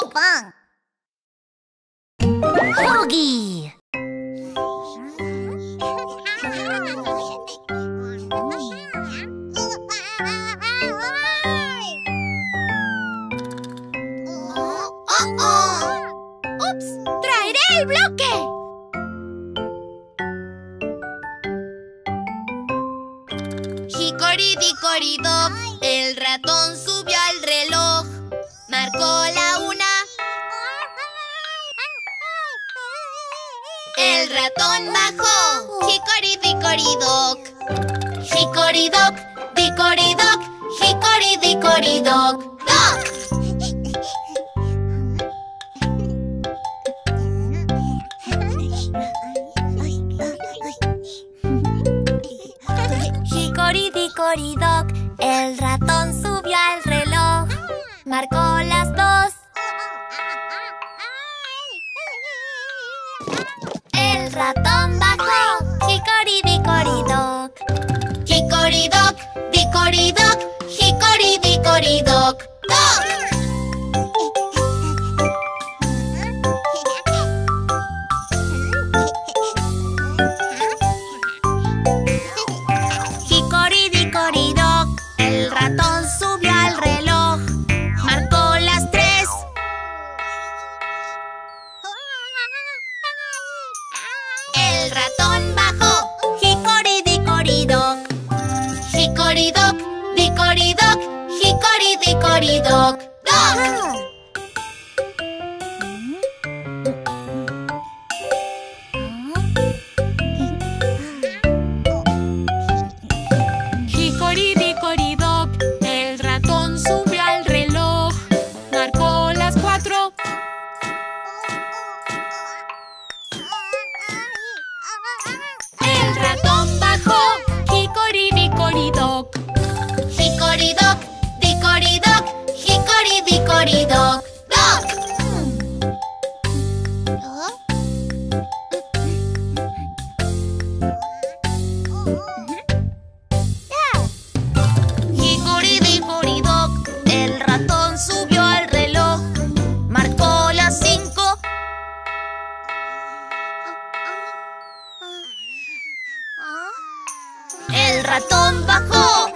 pan. Huggy. ¡Ups! ¡Traeré el bloque! Hickory-dickory-dock, el ratón subió al reloj. Marcó la 1. El ratón bajó. Hickory-dickory-dock. Hickory-dock, dickory-dock, hickory-dickory-dock. ¡Dock! Hickory-dickory-dock, el ratón subió al reloj. Marcó las 2. El ratón bajó. Hickory-dickory-dock. Hickory-dock, dickory-dock, hickory-dickory-dock. ¡Dock! Hickory-dickory-dock, el ratón subió al reloj. Marcó las 3. El ratón bajó. Hickory-dickory-dock. Hickory-dock, dickory-dock, hickory-dickory-dock. ¡Dock! Hickory-dickory-dock, el ratón subió al reloj. Marcó las 4. El ratón bajó. Hickory-dickory-dock. Hickory-dock, dickory-dock, hickory-dickory-dock. ¡Dock! Hickory-dickory-dock, el ratón subió al reloj. Marcó las 5. El ratón bajó.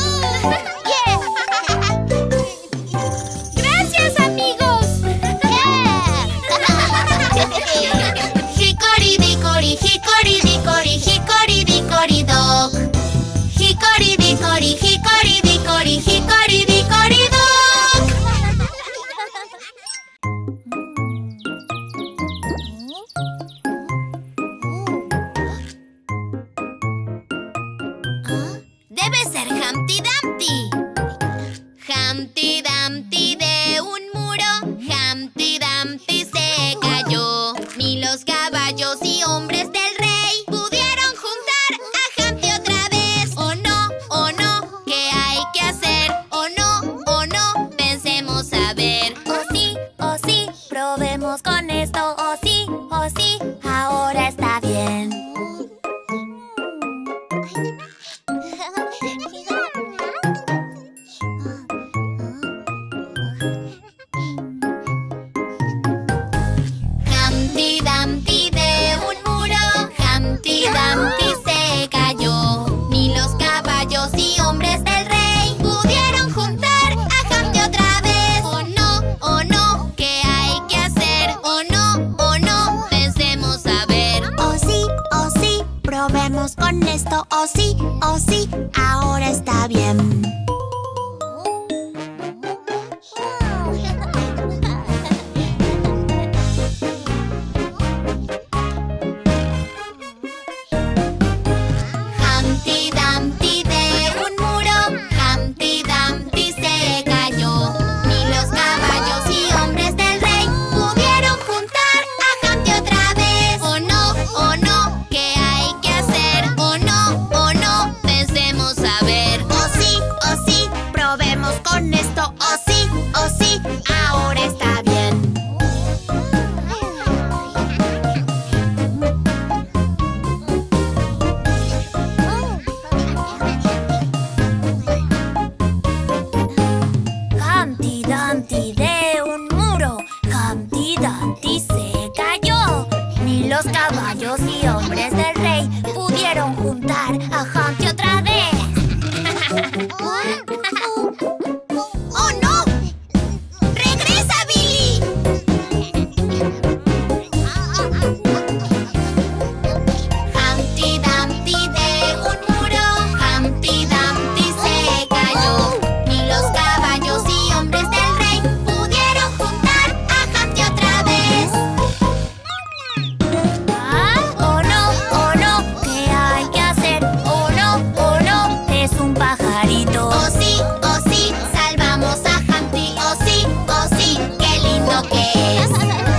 ¡Gracias, amigos! Hickory-dickory, hickory-dickory, hickory-dickory-dock. Hickory-dickory, hickory-dickory, hickory-dickory-dock. Debe ser Humpty Dumpty. Humpty Dumpty de un muro, Humpty Dumpty se cayó. Ni los caballos y hombres del rey pudieron juntar a Humpty otra vez. Oh no, ¿qué hay que hacer? Oh no, pensemos a ver. Oh sí, probemos con esto. Oh sí, ahora está bien. Humpty Dumpty de un muro, Humpty Dumpty se cayó. Ni los caballos y hombres del rey pudieron juntar a Humpty otra vez. Oh no, ¿qué hay que hacer? Oh no, pensemos a ver. Oh sí, probemos con esto. Oh sí, ahora está bien. Humpty Dumpty de un muro, Humpty Dumpty se cayó. Ni los caballos y hombres del rey pudieron juntar a Humpty otra vez. Oh no, ¿qué hay que hacer? Oh no, Dumpty se cayó. Ni los caballos y hombres del rey pudieron juntar a Humpty otra vez. ¡Oh, no! ¡Regresa, Billy! Humpty Dumpty de un muro, Humpty Dumpty se cayó. Ni los caballos y hombres del rey pudieron juntar a Humpty otra vez. Oh no, ¿qué hay que hacer? Oh no, es un pajarito. Oh sí, salvamos a Humpty. Oh sí, qué lindo que es.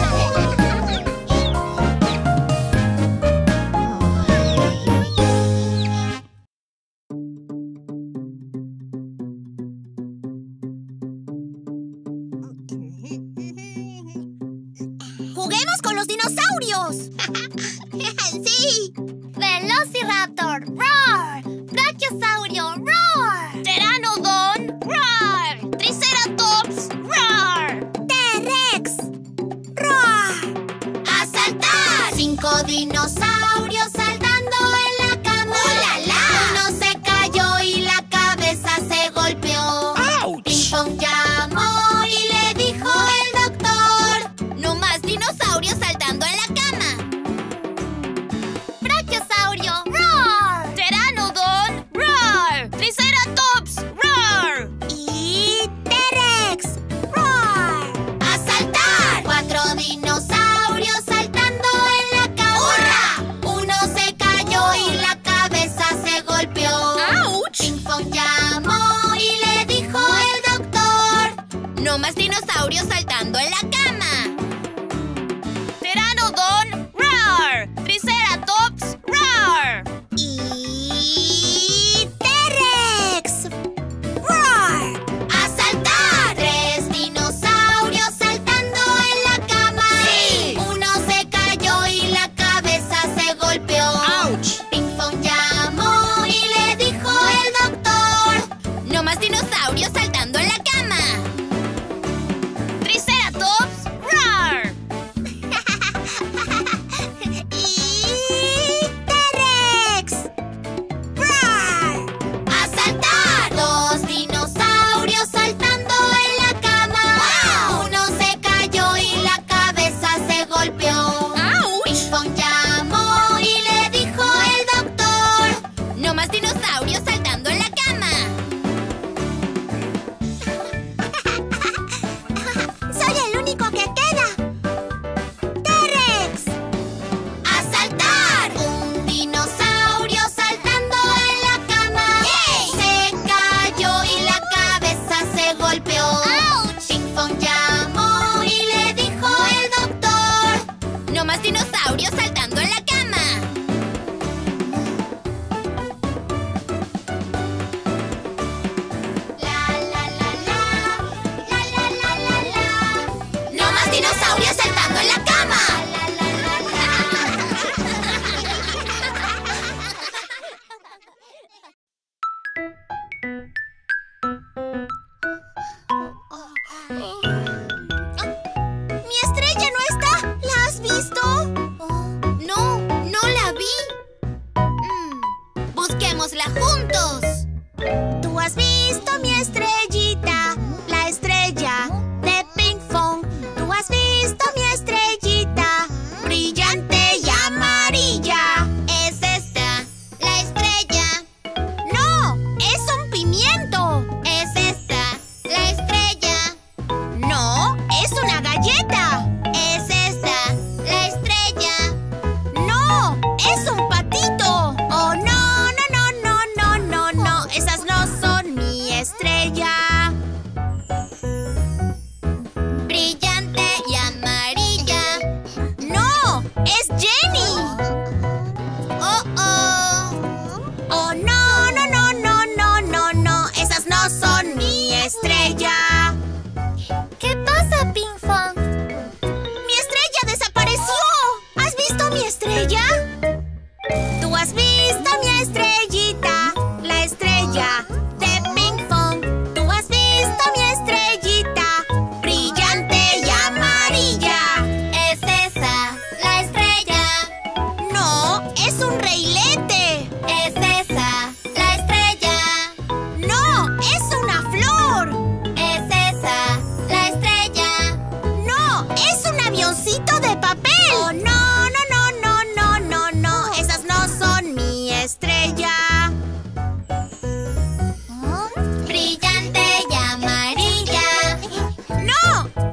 ¡Juguemos con los dinosaurios! ¡Sí! Velociraptor, roar. Brachiosaurio, roar. Pteranodon, roar. Triceratops, roar. T-Rex, roar. ¡A saltar! 5 dinosaurios saltando en la cama. ¡Oh, la, la! Uno se cayó y la cabeza se golpeó. Ping Pong llamó y le dijo el doctor: No más dinosaurios saltando en la cama. Brachiosaurio, roar. Pteranodon, roar. Triceratops, roar. Y T-Rex, roar. ¡A saltar! 4 dinosaurios saltando en la cama. ¡Hurra! Uno se cayó y la cabeza se golpeó. ¡Auch! Ping Pong llamó y le dijo el doctor: No más dinosaurios saltando en la cama. Pteranodon, roar. Triceratops, roar. Y T-Rex, roar. ¡A saltar! 3 dinosaurios saltando en la cama. ¡Sí! Uno se cayó y la cabeza se golpeó. ¡Auch! Ping Pong llamó y le dijo el doctor: No más dinosaurios saltando en la cama. Triceratops, roar. Y T-Rex, roar. ¡A saltar! 2 dinosaurios saltando en la cama. ¡Wow! Uno se cayó y la cabeza se golpeó. Ping Pong llamó y le dijo el doctor: No más dinosaurios saltando en la cama. ¡Soy el único que queda! ¡T-Rex! ¡A saltar! Un dinosaurio saltando en la cama. ¡Yay! Se cayó y la cabeza se golpeó. ¡Auch! Ping Pong llamó y le dijo el doctor: No más dinosaurios saltando en la cama. La la la la. ¡No más dinosaurios saltando en la cama! ¡Mi estrella no está! ¿La has visto? No, no la vi. Busquémosla juntos. ¿Tú has visto mi estrellita? La estrella de Ping Pong. ¿Tú has visto mi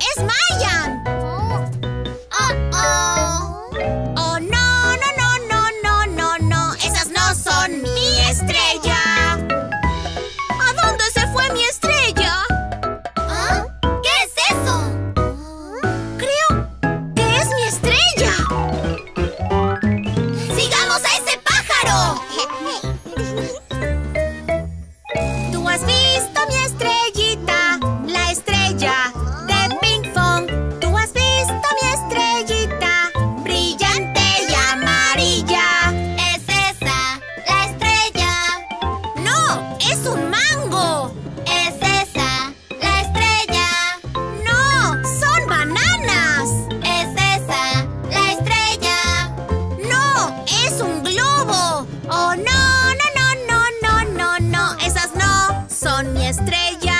¡Es Mayan! ¡Oh, no, no, no, no, no, no, no! ¡Esas no son mi estrella! ¿A dónde se fue mi estrella? ¿Ah? ¿Qué es eso? Creo que es mi estrella. ¡Sigamos a ese pájaro! ¿Tú has visto mi estrellita? La estrella de Ping Pong. ¿Tú has visto mi estrellita? Brillante y amarilla. Es esa, la estrella. ¡No! ¡Es un mango! Es esa, la estrella. ¡No! ¡Son bananas! Es esa, la estrella. ¡No! ¡Es un globo! ¡Oh, no, no, no, no, no, no, no! ¡Esas no son mi estrella!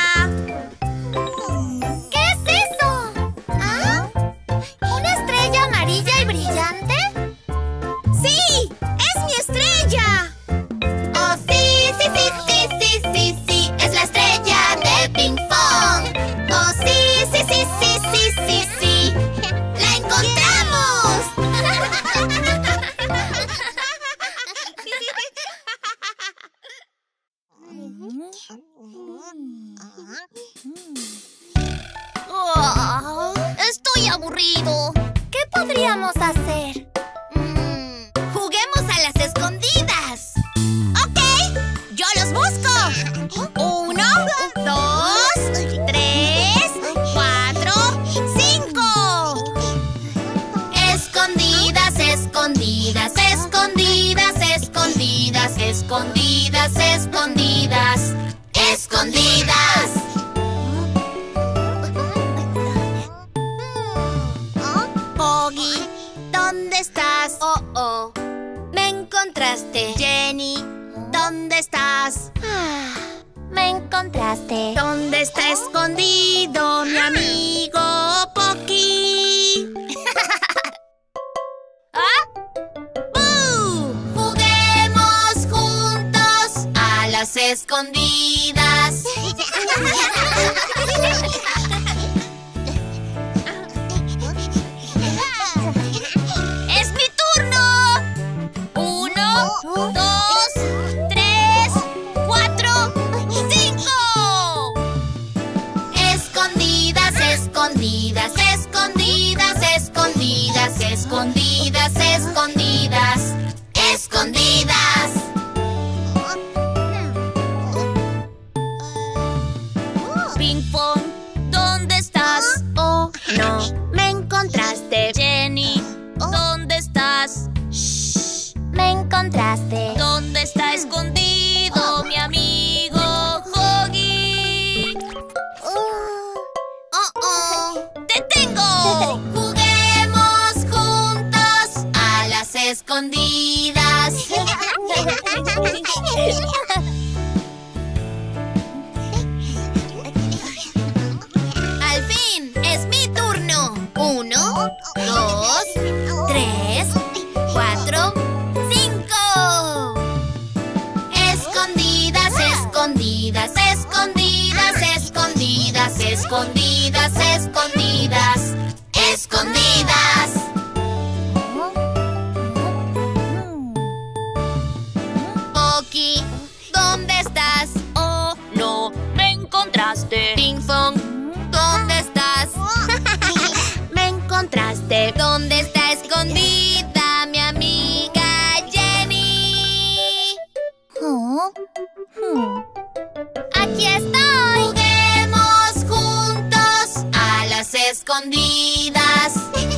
¿Qué es eso? ¿Ah? ¿Una estrella amarilla y brillante? ¡Sí! ¡Es mi estrella! Oh, sí, sí, sí, sí, sí, sí, sí. Es la estrella de Ping Pong. Oh, sí, sí, sí, sí, sí, sí, sí. ¡La encontramos! Estoy aburrido. ¿Qué podríamos hacer? Juguemos a las escondidas. ¡Ok! ¡Yo los busco! 1, 2, 3, 4, 5. Escondidas, escondidas, escondidas, escondidas, escondidas, escondidas, escondidas. Oggy, ¿dónde estás? Oh, me encontraste. Jenny, ¿dónde estás? Me encontraste. ¿Dónde está escondido mi amigo Pocky? ¡Bú! Juguemos juntos a las escondidas. ¡Es mi turno! 1, 2, 3, 4, 5. Escondidas, escondidas, escondidas, escondidas, escondidas, escondidas, escondidas. Ping Pong, ¿dónde estás? Oh, no, me encontraste. Jenny, ¿dónde estás? Me encontraste. ¿Dónde está escondido mi amigo Hoggy? ¡Te tengo! Juguemos juntos a las escondidas. Al fin, es mi turno. 1, 2, 3, 4, 5. Escondidas, escondidas, escondidas, escondidas, escondidas, escondidas, escondidas. Pocky, ¿dónde estás? Oh, no, me encontraste. Ping Pong, ¿dónde estás? Me encontraste. ¿Dónde está escondida mi amiga Jenny? Aquí estoy. Juguemos juntos a las escondidas.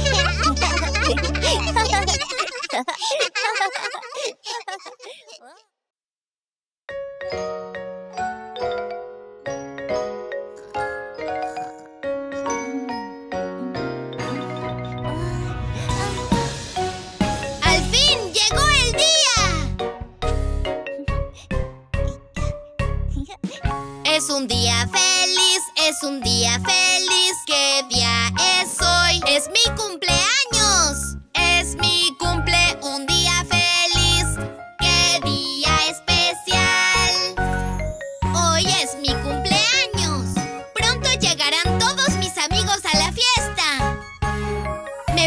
¡Al fin llegó el día! Es un día feliz, es un día feliz. ¿Qué día es hoy? Es mi cumpleaños. Es mi cumple, un día feliz. ¡Qué día especial!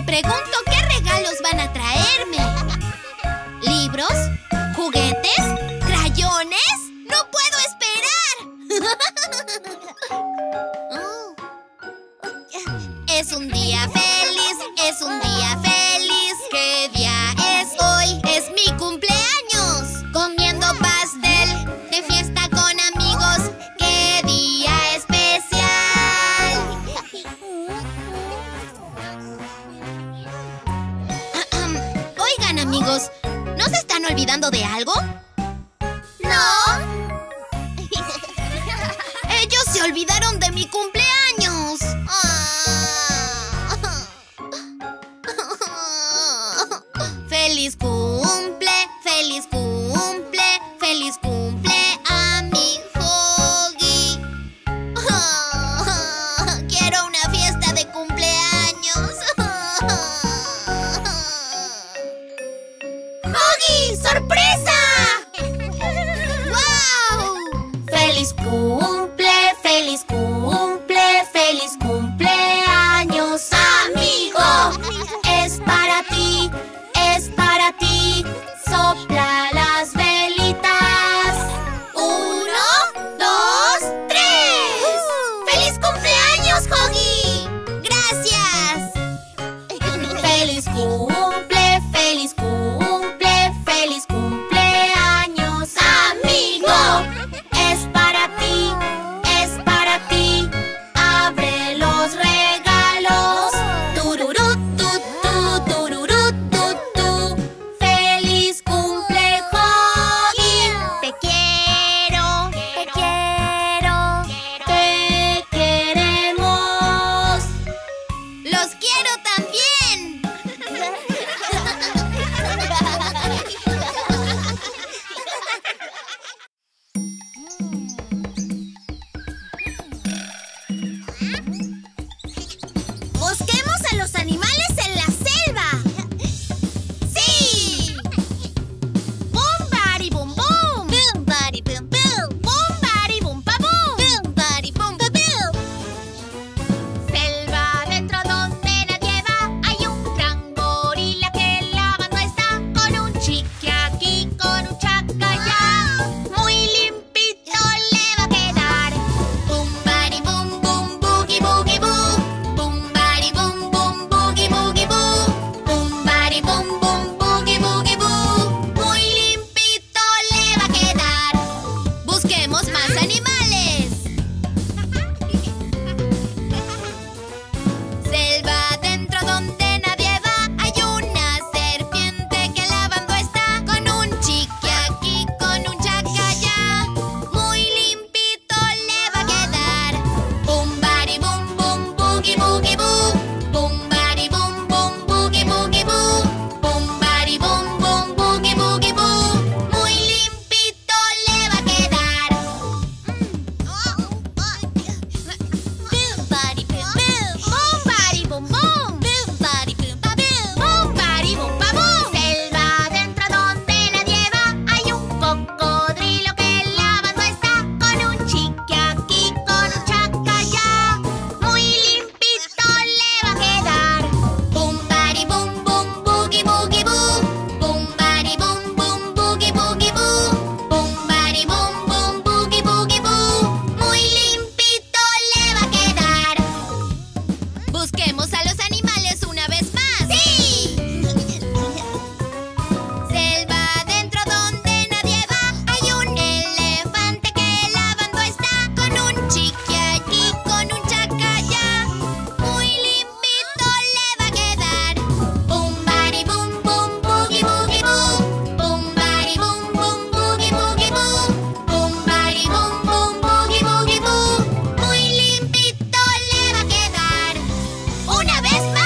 pregunto qué regalos van a traerme. ¿Libros? ¿Juguetes? ¿Crayones? ¡No puedo esperar! Es un día feliz, es un día feliz. ¿Qué día es hoy? Es mi cumpleaños. Comiendo pastel, de fiesta con amigos. ¡Qué día especial! Oigan, amigos, ¿no se están olvidando de algo? ¡No! Ellos se olvidaron de mi cumpleaños. Feliz cumple, feliz cumple, feliz cumple a mi Huggy. Quiero una fiesta de cumpleaños. ¡Huggy! ¡Sorpresa! ¡Wow! ¡Feliz cumple, feliz cumple, feliz cumpleaños, amigo! Es para ti, es para ti. Sopla las velitas. 1, 2, 3. ¡Feliz cumpleaños, Huggy! ¡Gracias! ¡Feliz cumple, feliz cumple, feliz cumpleaños, amigo! Es para ti, es para ti. Abre los regalos. Tururú, tu, tu, tururú, tu, tu. ¡Feliz cumple, Huggy! Te quiero, te quiero, te queremos. ¡Los quiero también! ¡Busquemos a los animales en la selva! ¡Sí! ¡Bum, bari, bum, bum! ¡Bum, bari, bum, bum! ¡Bum, bari, bum, pa, bum! ¡Bum, bari, bum, pa, bum! Selva dentro donde nadie va. Hay un gran gorila que lavando está. Con un chique aquí, con un chaca allá. Muy limpito le va a quedar. Bum, bari, bum, bum, boogie, boogie, boo. Bum, bari, bum, bum, boogie, boogie, boo. Bum, bari, bum, bum, boogie, boogie, boo. Muy limpito le va a quedar. Busquemos más animales. Selva dentro donde nadie va. Hay una serpiente que lavando está. Con un chique aquí, con un chaca allá. Muy limpito le va a quedar. Bum, bari, bum, bum, boogie, boogie, boo. Bum, bari, bum, bum, boogie, boogie, boo. Bum, bari, bum, bum, boogie, boogie, boo. Muy limpito le va a quedar. Bum, bari, bum, bum. Bum, bari, bum, bum. Bum, bari, bum, ba, bum. Bum, bari, bum, ba, bum. Selva dentro donde nadie va. Hay un cocodrilo que lavando está. Con un chique aquí, con un chaca allá. Muy limpito le va a quedar. Bum, bari, bum, bum, boogie, boogie, boo. Bum, bari, bum, bum, boogie, boogie, boo. Bum, bari, bum, bum, boogie, boogie, boo. Muy limpito le va a quedar. Busquemos a los animales una vez más. ¡Sí! Selva dentro donde nadie va. Hay un elefante que lavando está. Con un chique aquí, con un chaca allá. Muy limpito le va a quedar. Bum, bari, bum, bum, boogie, boogie, boo. Bum, bari, bum, bum, boogie, boogie, boo. Bum, bari, bum, bum, boogie, boogie, boo. Muy limpito le va a quedar. ¡Una vez más!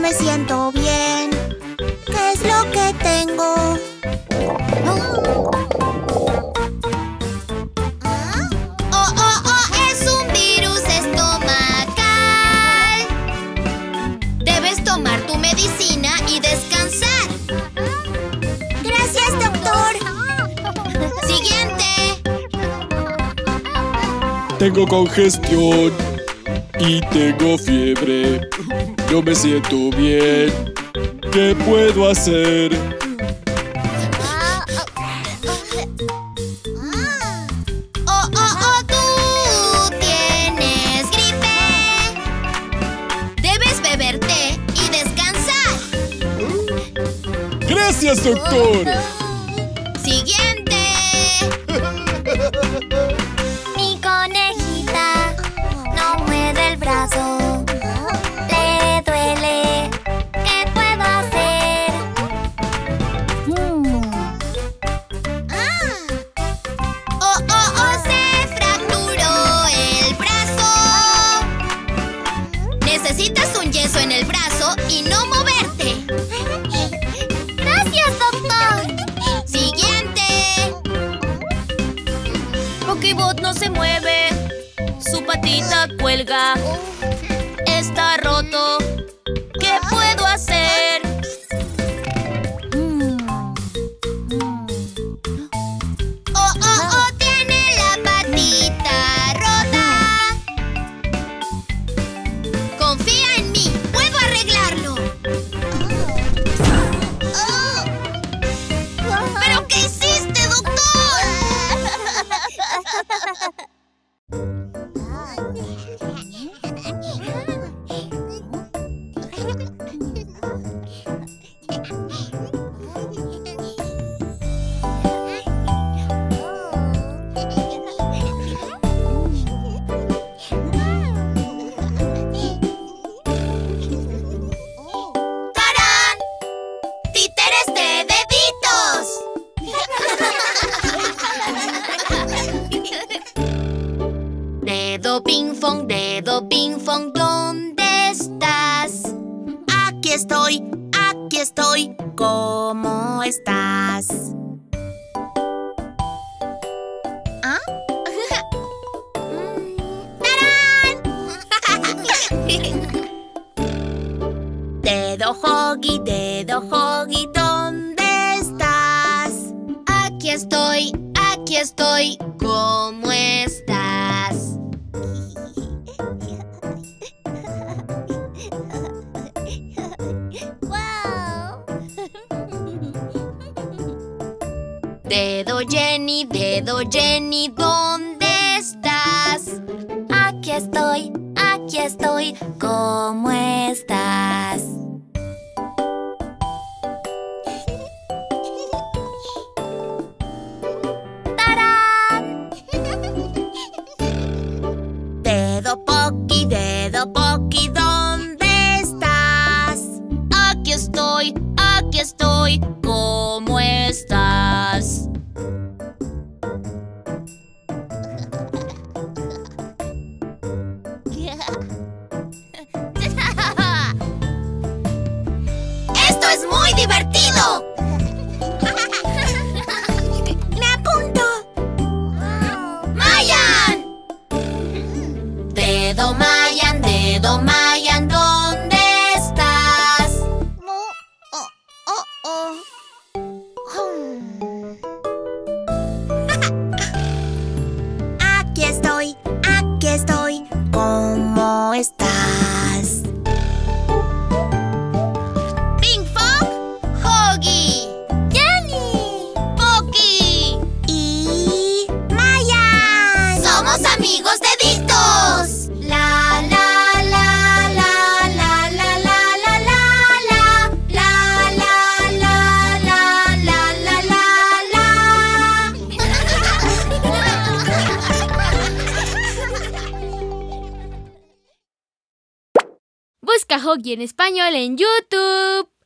me siento bien. ¿Qué es lo que tengo? Es un virus estomacal. Debes tomar tu medicina y descansar. Gracias, doctor. Siguiente. Tengo congestión y tengo fiebre. No me siento bien. ¿Qué puedo hacer? Tú tienes gripe. Debes beber té y descansar. ¡Gracias, doctor! Siguiente. Mi conejita no mueve el brazo. Le duele. ¿Qué puedo hacer? Se fracturó el brazo. Necesitas un yeso en el brazo y no moverte. Gracias, doctor. Siguiente. Pokébot no se mueve, su patita cuelga. Está roto. ¿Qué puedo hacer? Tiene la patita rota. Confía en mí, puedo arreglarlo. ¿Pero qué hiciste, doctor? ¡Tarán! ¡Títeres de deditos! Dedo ping pong, ¿dónde estás? Aquí estoy. ¿Cómo estás? Dedo Hoggy, ¿dónde estás? Aquí estoy, ¿cómo estás? Dedo Jenny, ¿dónde estás? Aquí estoy. ¿Cómo estás? ¡Tarán! Dedo Pocky, ¿dónde estás? Aquí estoy. ¿Cómo estás? ¡Esto es muy divertido! ¡Me apunto! ¡Mayan! Dedo Mayan, ¿dónde estás? Aquí estoy. ¿Cómo estás? Ping Pong, Hoggy, ¡Jenny! Pocky. ¡Y Mayan! ¡Somos amigos deditos! La la la la la la la la la la la la la la la la. Busca Hoggy en español en YouTube.